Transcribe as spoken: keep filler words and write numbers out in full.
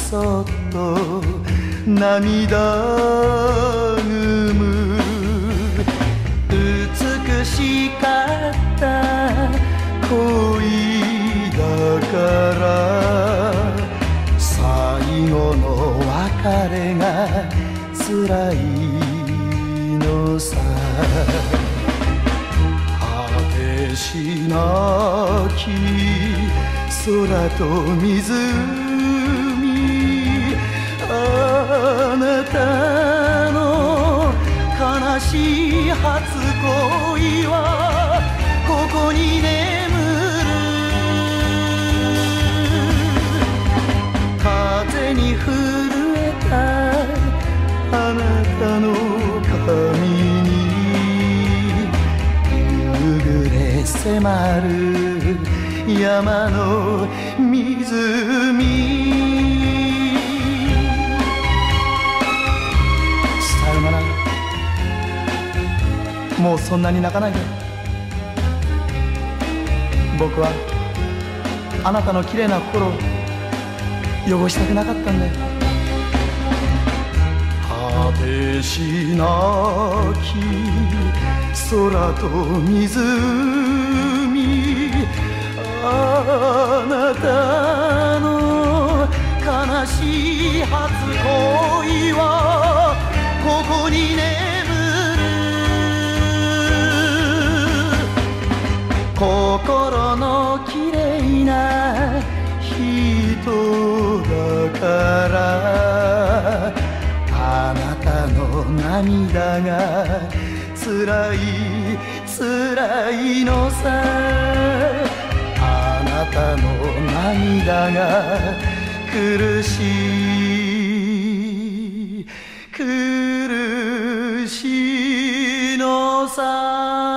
そっと涙ぐむ美しかった恋だから最後の別れが辛いのさ果てしなき空と湖あなたの悲しい初恋はここに眠る風に震えたあなたの髪に夕暮れ迫る山の湖さよならもうそんなに泣かないで僕はあなたの綺麗な心を汚したくなかったんだよ果てしなき空と湖あなたの悲しい初恋はここに眠る心のきれいな人だからあなたの涙が辛い辛いのさあなたの涙が苦しい苦しいのさ